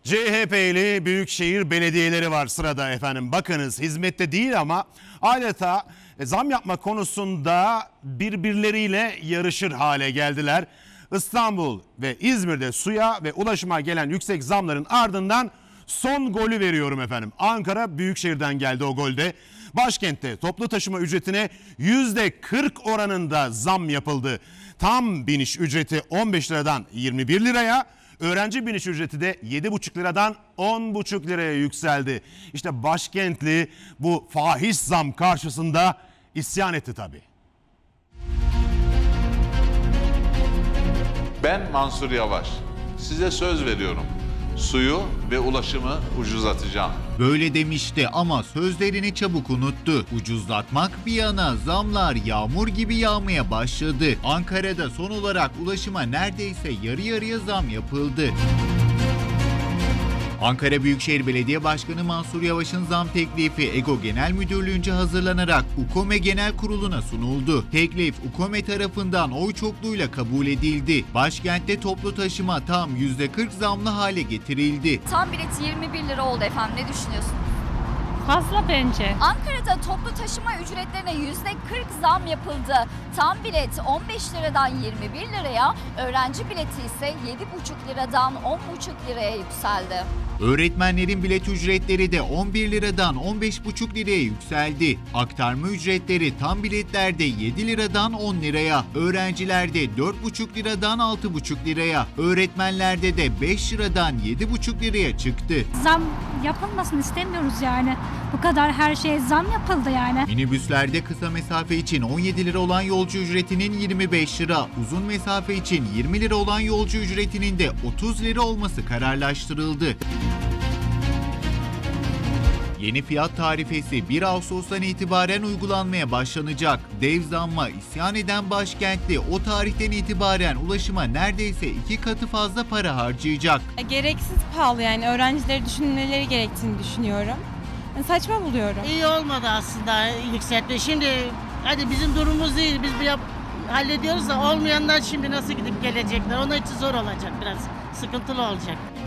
CHP'li büyükşehir belediyeleri var sırada efendim. Bakınız hizmette değil ama adeta zam yapma konusunda birbirleriyle yarışır hale geldiler. İstanbul ve İzmir'de suya ve ulaşıma gelen yüksek zamların ardından son golü veriyorum efendim. Ankara Büyükşehir'den geldi o golde. Başkentte toplu taşıma ücretine %40 oranında zam yapıldı. Tam biniş ücreti 15 liradan 21 liraya, öğrenci biniş ücreti de 7,5 liradan 10,5 liraya yükseldi. İşte başkentli bu fahiş zam karşısında isyan etti tabii. Ben Mansur Yavaş. Size söz veriyorum. Suyu ve ulaşımı ucuzlatacağım. Böyle demişti ama sözlerini çabuk unuttu. Ucuzlatmak bir yana zamlar yağmur gibi yağmaya başladı. Ankara'da son olarak ulaşıma neredeyse yarı yarıya zam yapıldı. Ankara Büyükşehir Belediye Başkanı Mansur Yavaş'ın zam teklifi EGO Genel Müdürlüğü'nce hazırlanarak UKOME Genel Kurulu'na sunuldu. Teklif UKOME tarafından oy çokluğuyla kabul edildi. Başkentte toplu taşıma tam %40 zamlı hale getirildi. Tam bileti 21 lira oldu efendim. Ne düşünüyorsunuz? Fazla bence. Ankara'da toplu taşıma ücretlerine %40 zam yapıldı. Tam bilet 15 liradan 21 liraya, öğrenci bileti ise 7,5 liradan 10,5 liraya yükseldi. Öğretmenlerin bilet ücretleri de 11 liradan 15,5 liraya yükseldi. Aktarma ücretleri tam biletlerde 7 liradan 10 liraya, öğrencilerde 4,5 liradan 6,5 liraya, öğretmenlerde de 5 liradan 7,5 liraya çıktı. Zam yapılmasını istemiyoruz yani. Bu kadar her şeye zam yapıldı yani. Minibüslerde kısa mesafe için 17 lira olan yolcu ücretinin 25 lira, uzun mesafe için 20 lira olan yolcu ücretinin de 30 lira olması kararlaştırıldı. Yeni fiyat tarifesi 1 Ağustos'tan itibaren uygulanmaya başlanacak. Dev zamma isyan eden başkentli o tarihten itibaren ulaşıma neredeyse 2 katı fazla para harcayacak. Gereksiz pahalı, yani öğrencileri düşünmeleri gerektiğini düşünüyorum. Saçma buluyorum. İyi olmadı aslında yükseltme. Şimdi hadi bizim durumumuz değil, biz hallediyoruz da olmayanlar şimdi nasıl gidip gelecekler? Onun için zor olacak, biraz sıkıntılı olacak.